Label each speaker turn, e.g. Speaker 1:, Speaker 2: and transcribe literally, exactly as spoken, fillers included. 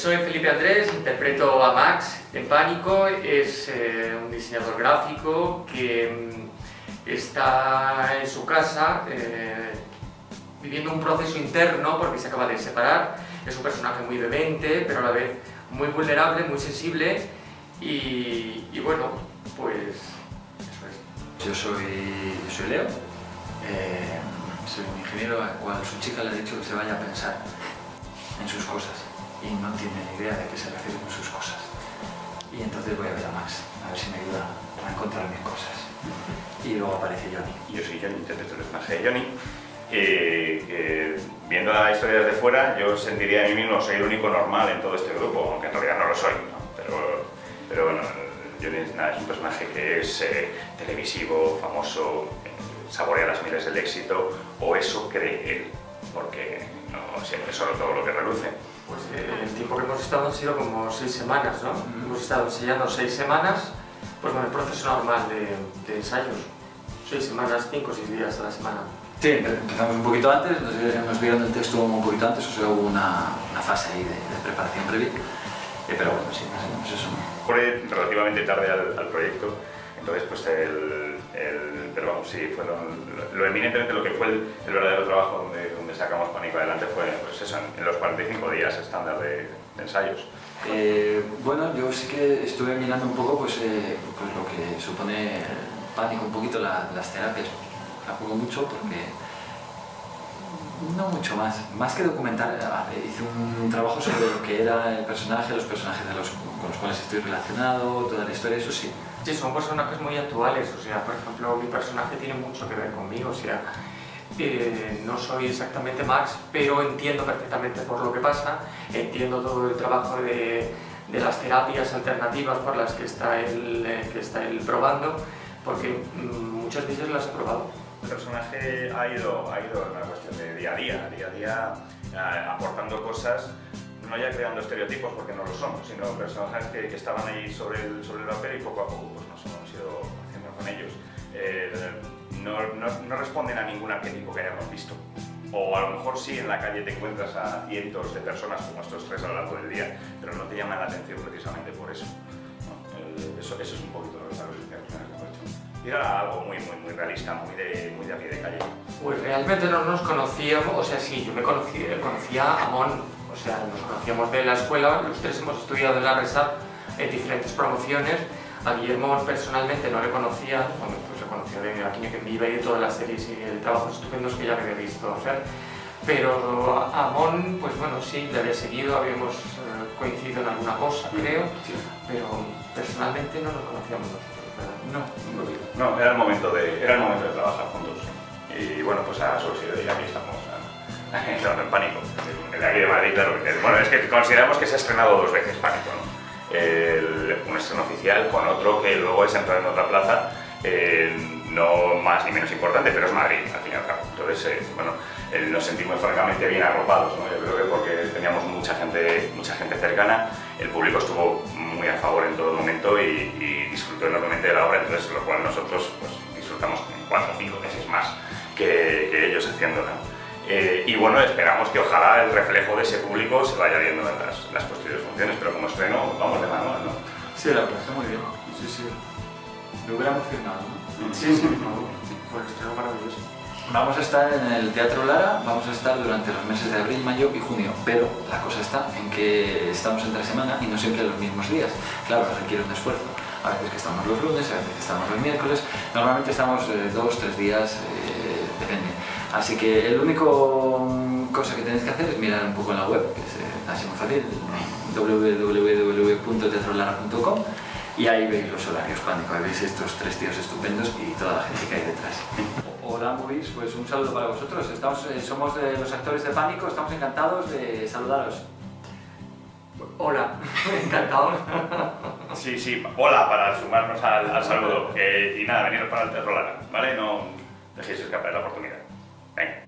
Speaker 1: soy Felipe Andrés, interpreto a Max en Pánico. Es eh, un diseñador gráfico que mm, está en su casa eh, viviendo un proceso interno porque se acaba de separar. Es un personaje muy vehemente, pero a la vez muy vulnerable, muy sensible y, y bueno, pues eso es.
Speaker 2: Yo soy, yo soy Leo, eh, soy un ingeniero al cual su chica le ha dicho que se vaya a pensar en sus cosas y no tiene ni idea de qué se refiere con sus cosas. Y entonces voy a ver a Max, a ver si me ayuda a encontrar mis cosas. Y luego aparece Johnny.
Speaker 3: Yo soy Johnny, interpreto el personaje de Johnny. Eh, que viendo la historia desde fuera, yo sentiría a mí mismo soy el único normal en todo este grupo, aunque en realidad no lo soy, ¿no? Pero, pero bueno, Johnny es, nada, es un personaje que es eh, televisivo, famoso, eh, saborea las mieles del éxito, o eso cree él, porque no siempre es solo todo lo que reluce.
Speaker 1: Pues eh, el tiempo que hemos estado han sido como seis semanas, ¿no? Mm. Hemos estado ensayando seis semanas, pues bueno, el proceso normal de, de ensayos. Seis semanas, cinco o seis días a la semana.
Speaker 2: Sí, empezamos un poquito antes, nos, nos vieron el texto un poquito antes, o sea, hubo una, una fase ahí de, de preparación previa, eh, pero bueno, sí, más o menos eso.
Speaker 3: Fue relativamente tarde al, al proyecto, entonces pues el, el, pero vamos, sí, fueron, lo, lo eminentemente lo que fue el, el verdadero trabajo donde, donde sacamos Pánico adelante fue pues eso, en, en los cuarenta y cinco días estándar de, de ensayos.
Speaker 2: Eh, bueno, yo sí que estuve mirando un poco pues, eh, pues lo que supone Pánico, un poquito la, las terapias. La juego mucho porque no mucho más, más que documentar, hice un trabajo sobre lo que era el personaje, los personajes de los, con los cuales estoy relacionado, toda la historia, eso sí.
Speaker 1: Sí, son personajes muy actuales, o sea, por ejemplo, mi personaje tiene mucho que ver conmigo, o sea, eh, no soy exactamente Max, pero entiendo perfectamente por lo que pasa, entiendo todo el trabajo de, de las terapias alternativas por las que está él, eh, que está él probando, porque mm, muchas de ellas las he probado.
Speaker 3: El personaje ha ido, ha ido en una cuestión de día a día, día a día, eh, aportando cosas, no ya creando estereotipos porque no lo son, sino personajes que, que estaban ahí sobre el, sobre el papel y poco a poco pues, nos hemos ido haciendo con ellos. Eh, no, no, no responden a ningún arquetipo que hayamos visto. O a lo mejor sí, en la calle te encuentras a cientos de personas como estos tres a lo largo del día, pero no te llaman la atención precisamente por eso. ¿No? Eh, eso, eso es un poquito lo que está representando que hemos hecho. Y era algo muy, muy, muy realista, muy de, muy de a pie de calle.
Speaker 1: Pues realmente no nos conocíamos, o sea, sí, yo me conocí, conocía a Amon, o sea, nos conocíamos de la escuela, los tres hemos estudiado en la RESAP en diferentes promociones. A Guillermo personalmente no le conocía, bueno, pues le conocía de Aquí que vive y de todas las series y de trabajos estupendos que ya me había visto hacer. Pero a Amon, pues bueno, sí, le había seguido, habíamos eh, coincidido en alguna cosa, creo, pero personalmente no nos conocíamos nosotros.
Speaker 3: No, no, era el momento de, era el momento de trabajar juntos. Y bueno, pues ha surgido y aquí estamos, entrando en Pánico. El de aquí de Madrid, claro. El, bueno, es que consideramos que se ha estrenado dos veces Pánico, ¿no? El, un estreno oficial con otro que luego es entrar en otra plaza, eh, no más ni menos importante, pero es Madrid, al fin y al cabo. Entonces, eh, bueno, eh, nos sentimos francamente bien arropados, ¿no? Yo creo que porque teníamos mucha gente, mucha gente cercana, el público estuvo muy a favor en todo momento y, y disfrutó enormemente de la obra, entonces lo cual nosotros pues, disfrutamos cuatro o cinco veces más que, que ellos haciéndola. Eh, y bueno, esperamos que ojalá el reflejo de ese público se vaya viendo en las, las posteriores funciones, pero como estreno vamos de manual, ¿no?
Speaker 2: Sí, la verdad está muy bien, sí, sí. Lo hubiéramos firmado, ¿no?
Speaker 1: Sí, sí, por favor, fue un estreno maravilloso.
Speaker 2: Vamos a estar en el Teatro Lara, vamos a estar durante los meses de abril, mayo y junio, pero la cosa está en que estamos entre semana y no siempre los mismos días. Claro, requiere un esfuerzo. A veces que estamos los lunes, a veces que estamos los miércoles, normalmente estamos eh, dos, tres días, eh, depende. Así que el único cosa que tenéis que hacer es mirar un poco en la web, que es eh, así muy fácil, w w w punto teatro lara punto com, y ahí veis los horarios Pánico, ahí veis estos tres tíos estupendos y toda la gente que hay detrás. Hola Movies, pues un saludo para vosotros. Estamos, eh, somos de los actores de Pánico, estamos encantados de saludaros.
Speaker 1: Hola, encantado.
Speaker 3: Sí, sí, hola para sumarnos al, al saludo. Eh, y nada, veniros para el Teatro Lara, ¿vale? No dejéis escapar la oportunidad. Venga.